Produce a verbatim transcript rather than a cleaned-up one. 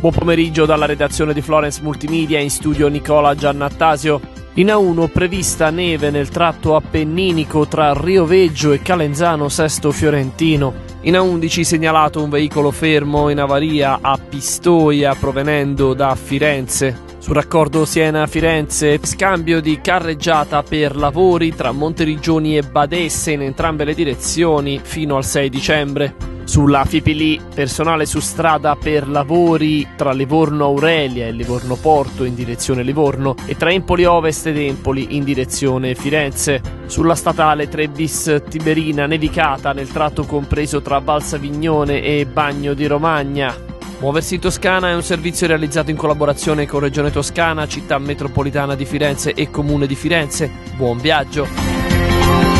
Buon pomeriggio dalla redazione di Florence Multimedia, in studio Nicola Giannattasio. In A uno prevista neve nel tratto appenninico tra Rio Veggio e Calenzano Sesto Fiorentino. In A undici segnalato un veicolo fermo in avaria a Pistoia provenendo da Firenze. Sul raccordo Siena-Firenze, scambio di carreggiata per lavori tra Monteriggioni e Badesse in entrambe le direzioni fino al sei dicembre. Sulla Fipili, personale su strada per lavori tra Livorno Aurelia e Livorno Porto in direzione Livorno e tra Empoli Ovest ed Empoli in direzione Firenze. Sulla statale tre bis Tiberina nevicata nel tratto compreso tra Valsavignone e Bagno di Romagna. Muoversi in Toscana è un servizio realizzato in collaborazione con Regione Toscana, Città Metropolitana di Firenze e Comune di Firenze. Buon viaggio!